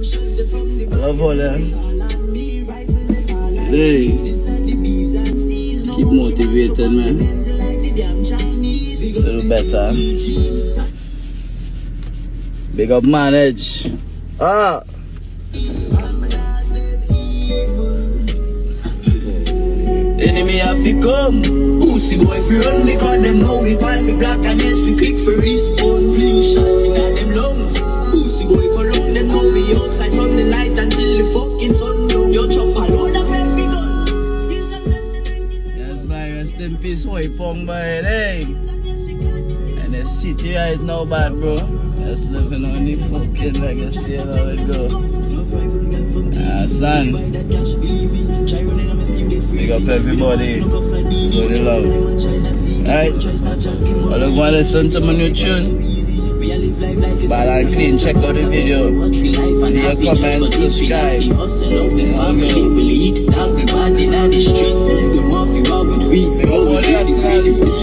I love all that. Hey, keep motivated, man. A little better. Big up manage. Ah! Enemy have to come. Pussy boy if we run because them know we bad. We black and yes we quick for respawn. Fling shot in them lungs. Pussy boy for long them know we outside from the night until the fucking sun down. Yo chop a load of every gun. Yes man, rest in peace boy pong boy, hey. And the city right now bad bro. Just living on the fucking legacy and how it go. Ah son. Big up everybody. Go to love. Alright. I don't want to listen to my new tune. Bad and clean, check out the video. Leave a comment, subscribe. Big up all the